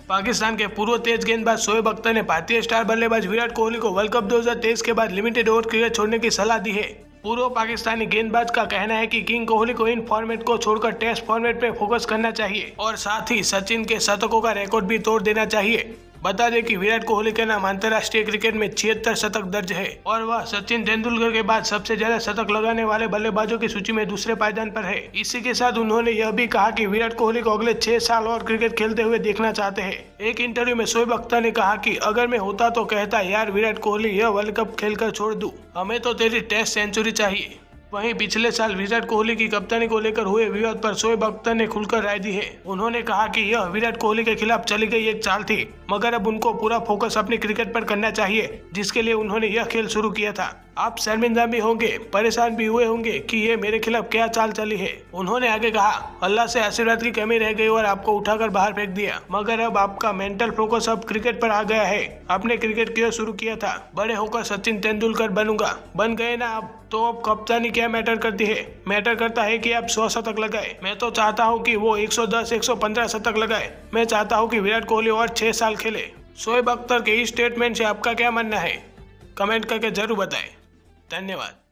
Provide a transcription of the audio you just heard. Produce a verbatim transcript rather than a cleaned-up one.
पाकिस्तान के पूर्व तेज गेंदबाज शोएब अख्तर ने भारतीय स्टार बल्लेबाज विराट कोहली को वर्ल्ड कप दो हज़ार तेईस के बाद लिमिटेड ओवर क्रिकेट छोड़ने की सलाह दी है। पूर्व पाकिस्तानी गेंदबाज का कहना है कि किंग कोहली को इन फॉर्मेट को छोड़कर टेस्ट फॉर्मेट पे फोकस करना चाहिए और साथ ही सचिन के शतकों का रिकॉर्ड भी तोड़ देना चाहिए। बता दें कि विराट कोहली के नाम अंतर्राष्ट्रीय क्रिकेट में छिहत्तर शतक दर्ज है और वह सचिन तेंदुलकर के बाद सबसे ज्यादा शतक लगाने वाले बल्लेबाजों की सूची में दूसरे पायदान पर है। इसी के साथ उन्होंने यह भी कहा कि विराट कोहली को अगले छह साल और क्रिकेट खेलते हुए देखना चाहते हैं। एक इंटरव्यू में शोएब अख्तर ने कहा कि अगर मैं होता तो कहता यार विराट कोहली यह वर्ल्ड कप खेलकर छोड़ दूं, हमें तो तेरी टेस्ट सेंचुरी चाहिए। वहीं पिछले साल विराट कोहली की कप्तानी को लेकर हुए विवाद पर शोएब अख्तर ने खुलकर राय दी है। उन्होंने कहा कि यह विराट कोहली के खिलाफ चली गई एक चाल थी, मगर अब उनको पूरा फोकस अपनी क्रिकेट पर करना चाहिए जिसके लिए उन्होंने यह खेल शुरू किया था। आप शर्मिंदा भी होंगे, परेशान भी हुए होंगे कि ये मेरे खिलाफ क्या चाल चली है। उन्होंने आगे कहा, अल्लाह से आशीर्वाद की कमी रह गई और आपको उठाकर बाहर फेंक दिया, मगर अब आपका मेंटल फोकस अब क्रिकेट पर आ गया है। आपने क्रिकेट क्यों शुरू किया था? बड़े होकर सचिन तेंदुलकर बनूंगा, बन गए ना आप, तो अब कप्तानी क्या मैटर करती है? मैटर करता है कि आप सौ शतक लगाए। मैं तो चाहता हूँ कि वो एक सौ दस एक सौ पंद्रह शतक लगाए। मैं चाहता हूँ कि विराट कोहली और छह साल खेले। शोएब अख्तर के इस स्टेटमेंट से आपका क्या मानना है? कमेंट करके जरूर बताएं। धन्यवाद।